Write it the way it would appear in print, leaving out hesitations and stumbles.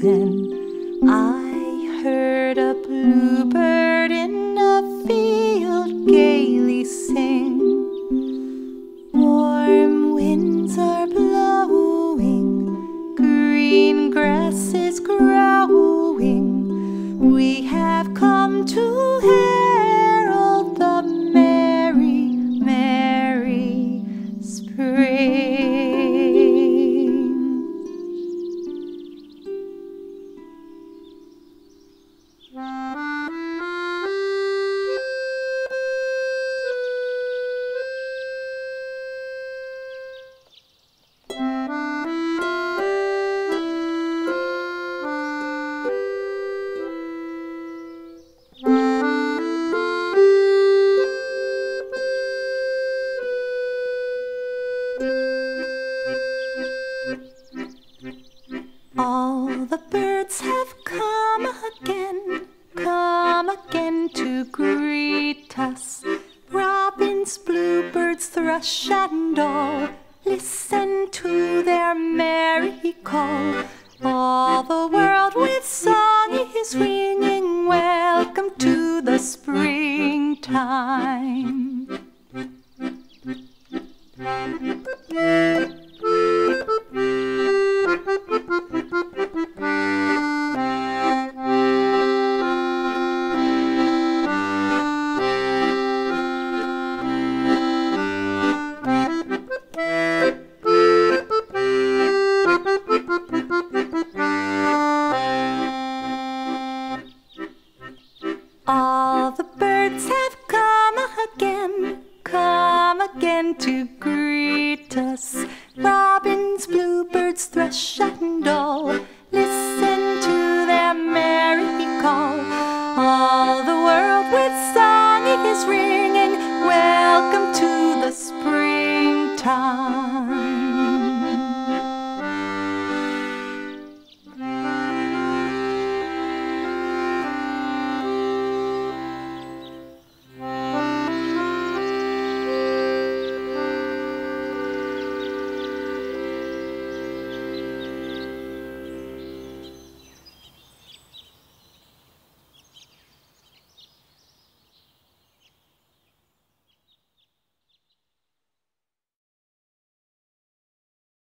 listen. I heard a bluebird in a field gaily sing. Warm winds are blowing, green grass is growing. We have come to herald the merry, merry spring. All the birds have come again to greet us. Robins, bluebirds, thrush and all, listen to their merry call. All the world with song is ringing, welcome to the springtime.